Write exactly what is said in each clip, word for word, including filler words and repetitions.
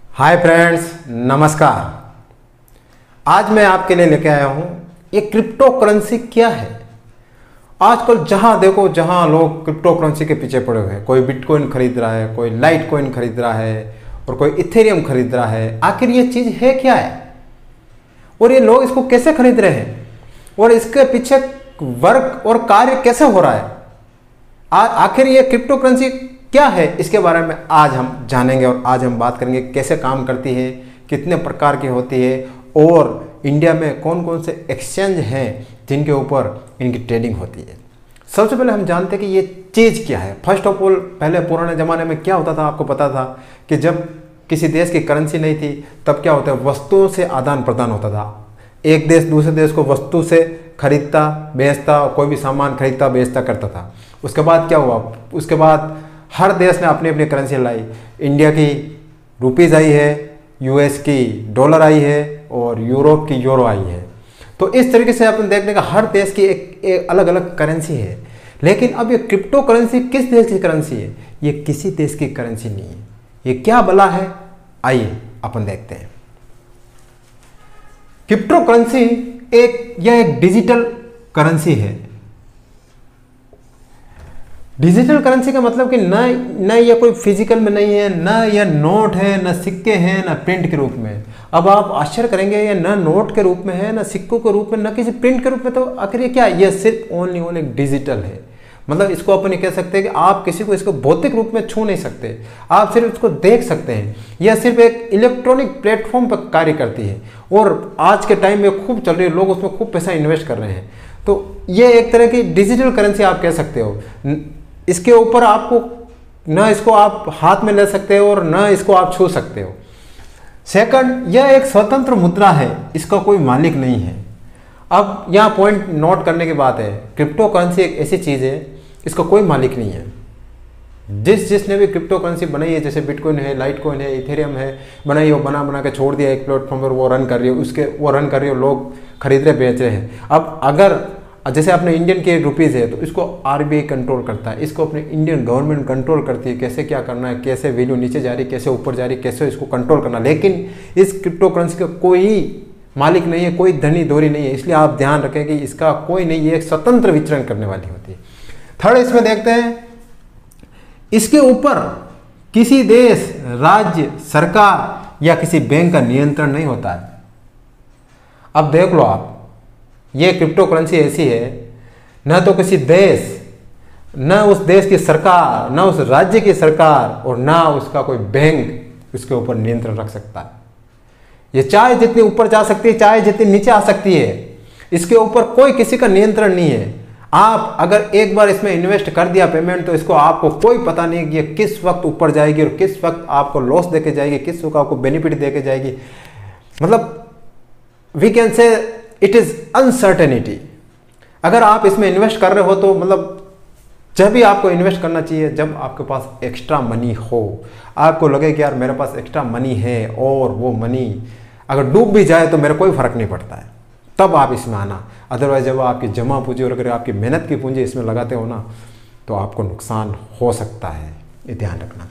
Hi friends, नमस्कार। आज मैं आपके लिए लेके आया हूँ ये क्रिप्टो करेंसी क्या है। आजकल जहाँ देखो जहाँ लोग क्रिप्टो करेंसी के पीछे पड़े हुए हैं। कोई बिटकॉइन खरीद रहा है, कोई लाइट कॉइन खरीद रहा है और कोई इथेरियम खरीद रहा है। आखिर ये चीज़ है क्या है और ये लोग इसको कैसे खरीद रहे हैं और इसके पीछे वर्क और कार्य कैसे हो रहा है। आखिर ये क्रिप्टो करेंसी क्या है, इसके बारे में आज हम जानेंगे और आज हम बात करेंगे कैसे काम करती है, कितने प्रकार की होती है और इंडिया में कौन कौन से एक्सचेंज हैं जिनके ऊपर इनकी ट्रेडिंग होती है। सबसे पहले हम जानते हैं कि ये चीज़ क्या है। फर्स्ट ऑफ ऑल, पहले पुराने ज़माने में क्या होता था, आपको पता था कि जब किसी देश की करेंसी नहीं थी तब क्या होता है, वस्तुओं से आदान प्रदान होता था। एक देश दूसरे देश को वस्तु से खरीदता बेचता, कोई भी सामान खरीदता बेचता करता था। उसके बाद क्या हुआ, उसके बाद हर देश ने अपनी अपनी करेंसी लाई। इंडिया की रुपीज़ आई है, यूएस की डॉलर आई है और यूरोप की यूरो आई है। तो इस तरीके से अपन देखने का हर देश की एक, एक अलग अलग करेंसी है। लेकिन अब ये क्रिप्टो करेंसी किस देश की करेंसी है? ये किसी देश की करेंसी नहीं है। ये क्या भला है, आइए अपन देखते हैं। क्रिप्टो करेंसी एक यह एक डिजिटल करेंसी है। डिजिटल करेंसी का मतलब कि न न ये कोई फिजिकल में नहीं है, न यह नोट है, न सिक्के हैं, न प्रिंट के रूप में। अब आप आश्चर्य करेंगे, ये न नोट के रूप में है, न सिक्कों के रूप में, न किसी प्रिंट के रूप में। तो आखिर ये क्या है? ये सिर्फ ओनली ओनली डिजिटल है। मतलब इसको अपन ये कह सकते हैं कि आप किसी को इसको भौतिक रूप में छू नहीं सकते, आप सिर्फ इसको देख सकते हैं। यह सिर्फ एक इलेक्ट्रॉनिक प्लेटफॉर्म पर कार्य करती है और आज के टाइम में खूब चल रही है, लोग उसमें खूब पैसा इन्वेस्ट कर रहे हैं। तो ये एक तरह की डिजिटल करेंसी आप कह सकते हो। इसके ऊपर आपको न इसको आप हाथ में ले सकते हो और न इसको आप छू सकते हो। सेकंड, यह एक स्वतंत्र मुद्रा है, इसका कोई मालिक नहीं है। अब यहाँ पॉइंट नोट करने की बात है, क्रिप्टो करेंसी एक ऐसी चीज़ है, इसका कोई मालिक नहीं है। जिस जिसने भी क्रिप्टो करेंसी बनाई है, जैसे बिटकॉइन है, लाइट कॉइन है, इथेरियम है, बनाई, वो बना बना के छोड़ दिया एक प्लेटफॉर्म पर, वो रन कर रही है, उसके वो रन कर रही है, लोग खरीद रहे बेच रहे हैं। अब अगर जैसे अपने इंडियन के रुपीज़ है तो इसको आरबीआई कंट्रोल करता है, इसको अपने इंडियन गवर्नमेंट कंट्रोल करती है, कैसे क्या करना है, कैसे वैल्यू नीचे जा रही है, कैसे ऊपर जा रही है, कैसे इसको कंट्रोल करना। लेकिन इस क्रिप्टो करेंसी का कोई मालिक नहीं है, कोई धनी दोरी नहीं है, इसलिए आप ध्यान रखें कि इसका कोई नहीं, ये एक स्वतंत्र विचरण करने वाली होती है। थर्ड, इसमें देखते हैं, इसके ऊपर किसी देश, राज्य, सरकार या किसी बैंक का नियंत्रण नहीं होता है। अब देख लो आप, ये क्रिप्टो करेंसी ऐसी है, न तो किसी देश, न उस देश की सरकार, न उस राज्य की सरकार और न उसका कोई बैंक उसके ऊपर नियंत्रण रख सकता है। ये चाहे जितनी ऊपर जा सकती है, चाहे जितनी नीचे आ सकती है, इसके ऊपर कोई किसी का नियंत्रण नहीं है। आप अगर एक बार इसमें इन्वेस्ट कर दिया पेमेंट, तो इसको आपको कोई पता नहीं कि ये किस वक्त ऊपर जाएगी और किस वक्त आपको लॉस देके जाएगी, किस वक्त आपको बेनिफिट देके जाएगी। मतलब we can say it is uncertainty. अगर आप इसमें इन्वेस्ट कर रहे हो तो मतलब जब भी आपको इन्वेस्ट करना चाहिए जब आपके पास एक्स्ट्रा मनी हो, आपको लगे कि यार मेरे पास एक्स्ट्रा मनी है और वो मनी अगर डूब भी जाए तो मेरे कोई फर्क नहीं पड़ता है, तब आप इसमें आना। अदरवाइज जब आपकी जमा पूंजी और अगर आपकी मेहनत की पूंजी इसमें लगाते हो ना, तो आपको नुकसान हो सकता है, ये ध्यान रखना।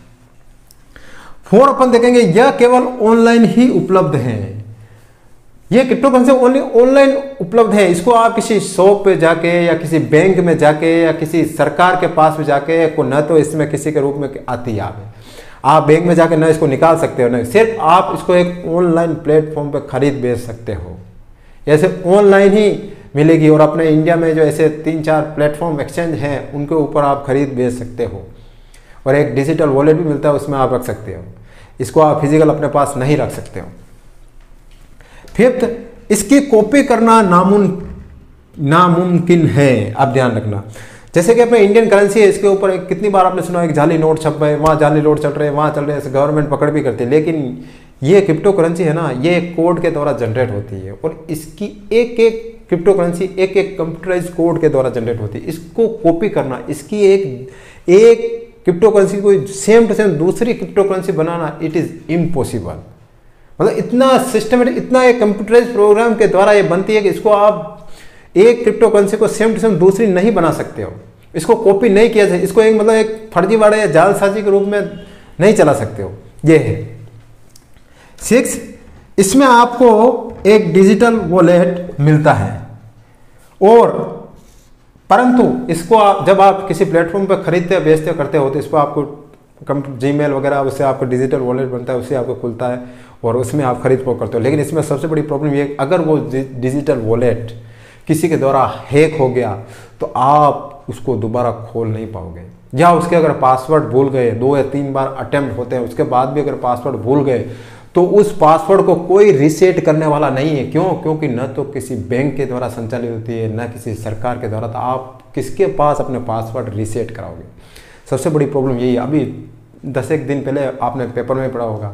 फोर, अपन देखेंगे यह केवल ऑनलाइन ही उपलब्ध है। ये क्रिप्टो करेंसी ओनली ऑनलाइन उपलब्ध है। इसको आप किसी शॉप पे जाके या किसी बैंक में जाके या किसी सरकार के पास में जाके को न तो इसमें किसी के रूप में आती है, आप आप बैंक में जाके न इसको निकाल सकते हो, न सिर्फ आप इसको एक ऑनलाइन प्लेटफॉर्म पे खरीद बेच सकते हो। ऐसे ऑनलाइन ही मिलेगी और अपने इंडिया में जो ऐसे तीन चार प्लेटफॉर्म एक्सचेंज हैं उनके ऊपर आप खरीद बेच सकते हो और एक डिजिटल वॉलेट भी मिलता है, उसमें आप रख सकते हो। इसको आप फिजिकल अपने पास नहीं रख सकते हो। फिफ्थ, इसकी कॉपी करना नामुन नामुमकिन है। आप ध्यान रखना, जैसे कि अपने इंडियन करेंसी है, इसके ऊपर कितनी बार आपने सुना है कि जाली नोट छप रहे, वहाँ जाली नोट चल रहे, वहाँ चल रहे, ऐसे गवर्नमेंट पकड़ भी करती है। लेकिन ये क्रिप्टो करेंसी है ना, ये कोड के द्वारा जनरेट होती है और इसकी एक एक क्रिप्टो करेंसी एक एक कंप्यूटराइज कोड के द्वारा जनरेट होती है। इसको कॉपी करना, इसकी एक एक क्रिप्टो करेंसी को सेम टू सेम दूसरी क्रिप्टो करेंसी बनाना, इट इज़ इम्पॉसिबल। मतलब इतना सिस्टमेटिक, इतना एक कंप्यूटराइज प्रोग्राम के द्वारा ये बनती है कि इसको आप एक क्रिप्टो करेंसी को सेम टू सेम दूसरी नहीं बना सकते हो, इसको कॉपी नहीं किया जाए, इसको एक मतलब एक फर्जीवाड़ा या जालसाजी के रूप में नहीं चला सकते हो। ये है। सिक्स, इसमें आपको एक डिजिटल वॉलेट मिलता है, और परंतु इसको आप जब आप किसी प्लेटफॉर्म पर खरीदते या बेचते करते हो तो इस पर आपको जीमेल वगैरह उससे आपको डिजिटल वॉलेट बनता है, उससे आपको खुलता है और उसमें आप खरीद फरोख्त करते हो। लेकिन इसमें सबसे बड़ी प्रॉब्लम ये, अगर वो डिजिटल वॉलेट किसी के द्वारा हैक हो गया तो आप उसको दोबारा खोल नहीं पाओगे, या उसके अगर पासवर्ड भूल गए, दो या तीन बार अटेम्प्ट होते हैं उसके बाद भी अगर पासवर्ड भूल गए तो उस पासवर्ड को कोई रीसेट करने वाला नहीं है। क्यों? क्योंकि न तो किसी बैंक के द्वारा संचालित होती है, न किसी सरकार के द्वारा, तो आप किसके पास अपने पासवर्ड रीसेट कराओगे? सबसे बड़ी प्रॉब्लम यही है। अभी दस एक दिन पहले आपने पेपर में पढ़ा होगा,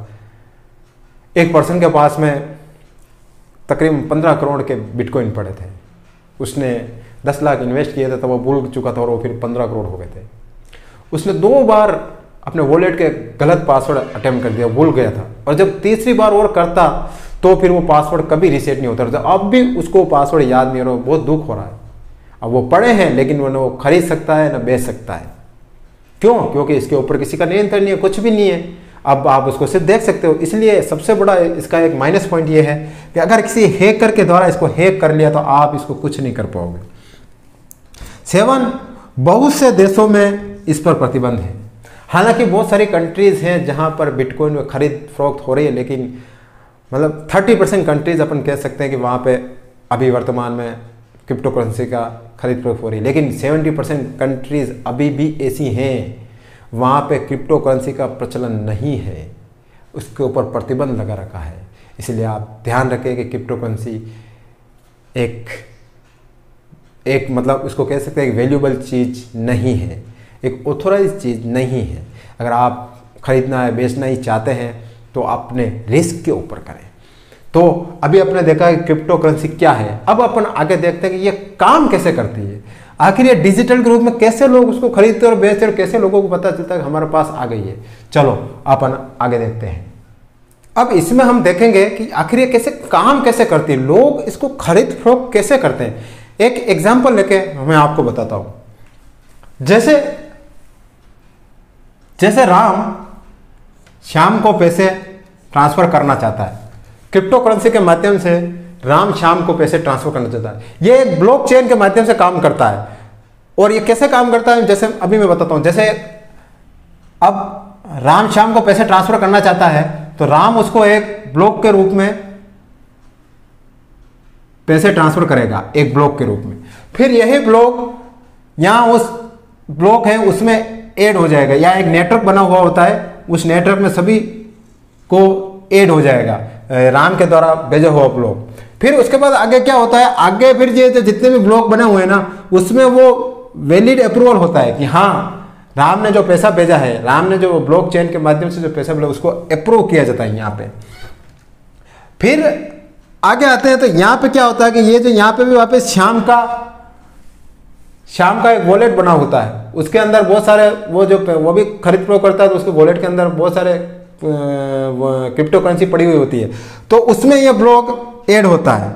एक पर्सन के पास में तकरीबन पंद्रह करोड़ के बिटकॉइन पड़े थे, उसने दस लाख इन्वेस्ट किए थे तो वो भूल चुका था और वो फिर पंद्रह करोड़ हो गए थे। उसने दो बार अपने वॉलेट के गलत पासवर्ड अटेम्प्ट कर दिया, भूल गया था, और जब तीसरी बार और करता तो फिर वो पासवर्ड कभी रीसेट नहीं होता। अब भी उसको पासवर्ड याद नहीं हो रहा, बहुत दुख हो रहा है। अब वो पढ़े हैं लेकिन वो न वो खरीद सकता है न बेच सकता है। क्यों? क्योंकि इसके ऊपर किसी का नियंत्रण नहीं है, कुछ भी नहीं है। अब आप उसको सिर्फ देख सकते हो। इसलिए सबसे बड़ा इसका एक माइनस पॉइंट ये है कि अगर किसी हैकर के द्वारा इसको हैक कर लिया तो आप इसको कुछ नहीं कर पाओगे। सेवन, बहुत से देशों में इस पर प्रतिबंध है। हालांकि बहुत सारी कंट्रीज हैं जहां पर बिटकॉइन में खरीद फरोख्त हो रही है, लेकिन मतलब तीस परसेंट कंट्रीज अपन कह सकते हैं कि वहां पे अभी वर्तमान में क्रिप्टो करेंसी का खरीद फरोख्त हो रही है। लेकिन सत्तर परसेंट कंट्रीज अभी भी ऐसी हैं वहाँ पे क्रिप्टो करेंसी का प्रचलन नहीं है, उसके ऊपर प्रतिबंध लगा रखा है। इसलिए आप ध्यान रखें कि क्रिप्टो करेंसी एक एक मतलब उसको कह सकते हैं एक वैल्यूएबल चीज़ नहीं है, एक ऑथोराइज चीज़ नहीं है। अगर आप खरीदना है बेचना ही चाहते हैं तो अपने रिस्क के ऊपर करें। तो अभी आपने देखा कि क्रिप्टो करेंसी क्या है, अब अपन आगे देखते हैं कि ये काम कैसे करती है, आखिर ये डिजिटल के रूप में कैसे लोग उसको खरीदते और बेचते और कैसे लोगों को पता चलता है कि हमारे पास आ गई है। चलो अपन आगे देखते हैं। अब इसमें हम देखेंगे कि आखिर ये कैसे काम कैसे करती है, लोग इसको खरीद फरोख्त कैसे करते हैं। एक एग्जाम्पल लेके मैं आपको बताता हूं। जैसे जैसे राम श्याम को पैसे ट्रांसफर करना चाहता है, क्रिप्टो करेंसी के माध्यम से राम श्याम को पैसे ट्रांसफर करना चाहता है। ये एक ब्लॉकचेन के माध्यम से काम करता है। और ये कैसे काम करता है जैसे अभी मैं बताता हूं। जैसे अब राम श्याम को पैसे ट्रांसफर करना चाहता है तो राम उसको एक ब्लॉक के रूप में पैसे ट्रांसफर करेगा, एक ब्लॉक के रूप में। फिर यही ब्लॉक यहां उस ब्लॉक है उसमें ऐड हो जाएगा, या एक नेटवर्क बना हुआ होता है, उस नेटवर्क में सभी को ऐड हो जाएगा राम के द्वारा भेजा हुआ ब्लॉक। फिर उसके बाद आगे क्या होता है, आगे फिर ये जितने भी ब्लॉक बने हुए हैं ना उसमें वो वैलिड अप्रूवल होता है कि हाँ राम ने जो पैसा भेजा है, राम ने जो ब्लॉकचेन के माध्यम से जो पैसा भेजा उसको अप्रूव किया जाता है यहाँ पे। फिर आगे आते हैं तो यहाँ पे क्या होता है कि ये जो यहाँ पे भी वापस श्याम का श्याम का एक वॉलेट बना होता है, उसके अंदर बहुत सारे वो जो वो भी खरीद फरोख्त करता है तो उसके वॉलेट के अंदर बहुत सारे क्रिप्टो करेंसी पड़ी हुई होती है, तो उसमें ये ब्लॉक ऐड होता है,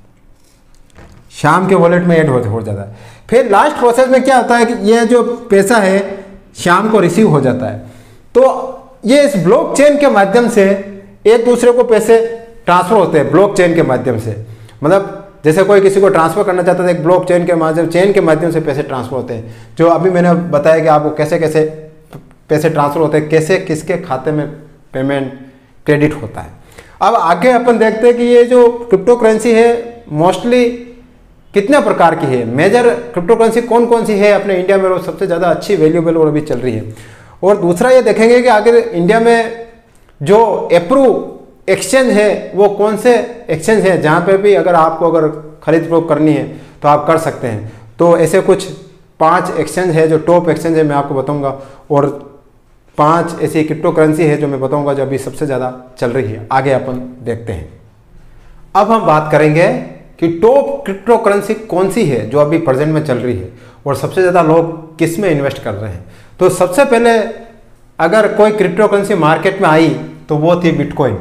श्याम के वॉलेट में ऐड हो जाता है। फिर लास्ट प्रोसेस में क्या होता है कि ये जो पैसा है श्याम को रिसीव हो जाता है। तो ये इस ब्लॉकचेन के माध्यम से एक दूसरे को पैसे ट्रांसफर होते हैं ब्लॉकचेन के माध्यम से। मतलब जैसे कोई किसी को ट्रांसफर करना चाहता है एक ब्लॉकचेन के माध्यम चेन के माध्यम से पैसे ट्रांसफर होते हैं, जो अभी मैंने बताया कि आपको कैसे कैसे पैसे ट्रांसफर होते हैं, कैसे किसके खाते में पेमेंट क्रेडिट होता है। अब आगे अपन देखते हैं कि ये जो क्रिप्टो करेंसी है मोस्टली कितने प्रकार की है, मेजर क्रिप्टो करेंसी कौन कौन सी है अपने इंडिया में, और सबसे ज़्यादा अच्छी वैल्यूएबल और अभी चल रही है। और दूसरा ये देखेंगे कि आगे इंडिया में जो अप्रूव एक्सचेंज है वो कौन से एक्सचेंज है जहाँ पे भी अगर आपको अगर खरीद फरोख्त करनी है तो आप कर सकते हैं। तो ऐसे कुछ पांच एक्सचेंज है जो टॉप एक्सचेंज है मैं आपको बताऊंगा, और पांच ऐसी क्रिप्टो करेंसी है जो मैं बताऊंगा जो अभी सबसे ज़्यादा चल रही है। आगे अपन देखते हैं। अब हम बात करेंगे कि टॉप क्रिप्टो करेंसी कौन सी है जो अभी प्रेजेंट में चल रही है और सबसे ज़्यादा लोग किस में इन्वेस्ट कर रहे हैं। तो सबसे पहले अगर कोई क्रिप्टो करेंसी मार्केट में आई तो वो थी बिटकॉइन,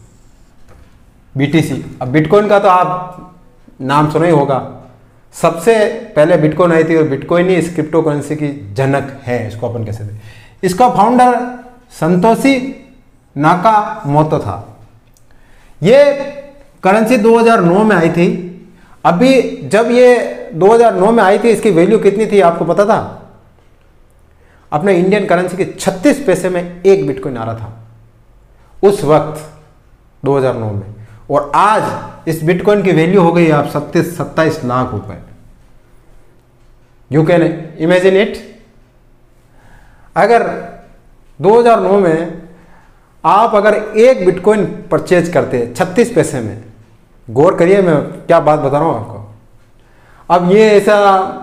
बीटीसी। अब बिटकॉइन का तो आप नाम सुना ही होगा, सबसे पहले बिटकॉइन आई थी और बिटकॉइन ही इस क्रिप्टो करेंसी की जनक है, इसको अपन कह सकते हैं। इसका फाउंडर संतोषी नाकामोतो था, ये करेंसी दो हज़ार नौ में आई थी। अभी जब ये दो हज़ार नौ में आई थी, इसकी वैल्यू कितनी थी आपको पता था? अपने इंडियन करेंसी के छत्तीस पैसे में एक बिटकॉइन आ रहा था उस वक्त दो हज़ार नौ में, और आज इस बिटकॉइन की वैल्यू हो गई आप सत्तीस सत्ताईस लाख रुपए। You can imagine it. अगर दो हज़ार नौ में आप अगर एक बिटकॉइन परचेज करते छत्तीस पैसे में, गौर करिए मैं क्या बात बता रहा हूं आपको। अब ये ऐसा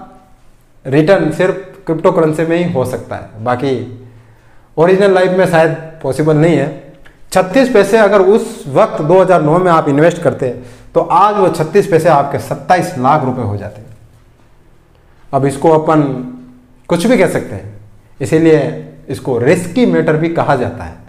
रिटर्न सिर्फ क्रिप्टो करेंसी में ही हो सकता है, बाकी ओरिजिनल लाइफ में शायद पॉसिबल नहीं है। छत्तीस पैसे अगर उस वक्त दो हज़ार नौ में आप इन्वेस्ट करते तो आज वो छत्तीस पैसे आपके सत्ताईस लाख रुपए हो जाते। अब इसको अपन कुछ भी कह सकते हैं, इसीलिए इसको रिस्की मैटर भी कहा जाता है।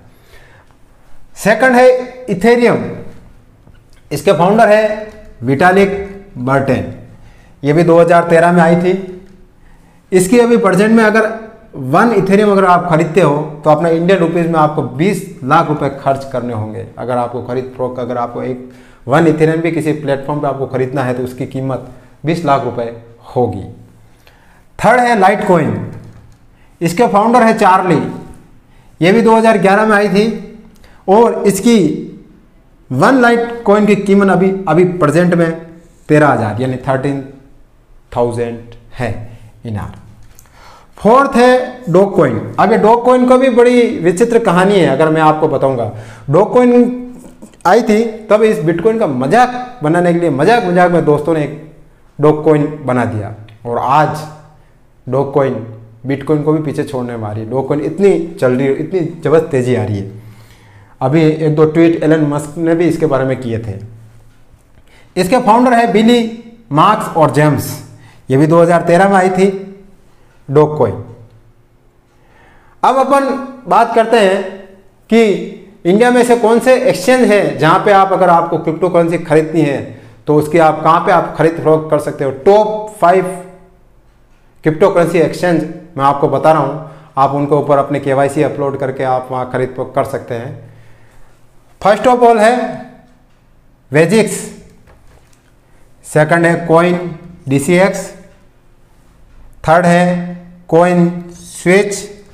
सेकंड है इथेरियम। इसके फाउंडर है विटालिक बर्टेन। ये भी दो हज़ार तेरह में आई थी। इसकी अभी प्रेजेंट में अगर वन इथेरियम अगर आप खरीदते हो तो अपना इंडियन रुपीस में आपको बीस लाख रुपए खर्च करने होंगे। अगर आपको खरीद फरोख्त अगर आपको एक वन इथेरियम भी किसी प्लेटफॉर्म पे आपको खरीदना है तो उसकी कीमत बीस लाख रुपए होगी। थर्ड है लाइट कॉइन। इसके फाउंडर है चार्ली। ये भी दो हज़ार ग्यारह में आई थी और इसकी वन लाइट कॉइन की कीमत अभी अभी प्रेजेंट में तेरह हजार यानी थर्टीन थाउजेंड है इनार। फोर्थ है डॉग कॉइन। अब ये डॉग कॉइन को भी बड़ी विचित्र कहानी है, अगर मैं आपको बताऊंगा। डॉग कॉइन आई थी तब इस बिटकॉइन का मजाक बनाने के लिए मजाक मजाक में दोस्तों ने एक डॉग कॉइन बना दिया, और आज डॉग कॉइन बिटकॉइन को भी पीछे छोड़ने में आ रही है। डॉग कॉइन इतनी चल रही है, इतनी जबरदस्त तेजी आ रही है। अभी एक दो ट्वीट एलन मस्क ने भी इसके बारे में किए थे। इसके फाउंडर है बिली मार्क्स और जेम्स। ये भी दो हज़ार तेरह में आई थी डॉग कॉइन। अब अपन बात करते हैं कि इंडिया में से कौन से एक्सचेंज है जहां पे आप अगर आपको क्रिप्टो करेंसी खरीदनी है तो उसकी आप कहां पे आप खरीद फरोख्त कर सकते हो। Top five crypto currency exchange मैं आपको बता रहा हूं, आप उनके ऊपर अपने केवाईसी अपलोड करके आप वहां खरीद फरोख्त कर सकते हैं। फर्स्ट ऑफ ऑल है वेजिक्स, सेकंड है कॉइन डीसीएक्स, थर्ड है कॉइन स्विच,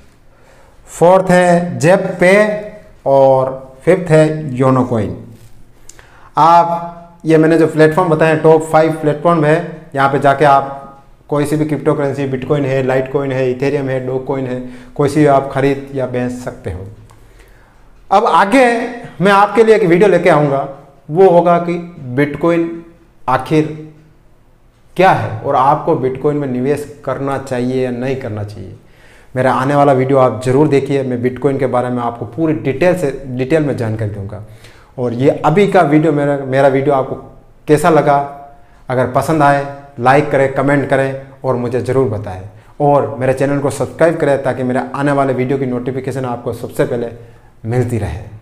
फोर्थ है जेप पे और फिफ्थ है योनो कॉइन। आप ये मैंने जो प्लेटफॉर्म बताए टॉप फाइव प्लेटफॉर्म है, यहाँ पे जाके आप कोई सी भी क्रिप्टो करेंसी, बिटकॉइन है, लाइट कॉइन है, इथेरियम है, डॉग कॉइन है, कोई सी आप खरीद या बेच सकते हो। अब आगे मैं आपके लिए एक वीडियो लेके आऊँगा, वो होगा कि बिटकॉइन आखिर क्या है और आपको बिटकॉइन में निवेश करना चाहिए या नहीं करना चाहिए। मेरा आने वाला वीडियो आप जरूर देखिए, मैं बिटकॉइन के बारे में आपको पूरी डिटेल से डिटेल में जानकारी दूंगा। और ये अभी का वीडियो मेरा मेरा वीडियो आपको कैसा लगा, अगर पसंद आए लाइक करें, कमेंट करें और मुझे ज़रूर बताएं, और मेरे चैनल को सब्सक्राइब करें ताकि मेरे आने वाले वीडियो की नोटिफिकेशन आपको सबसे पहले मिलती रहे।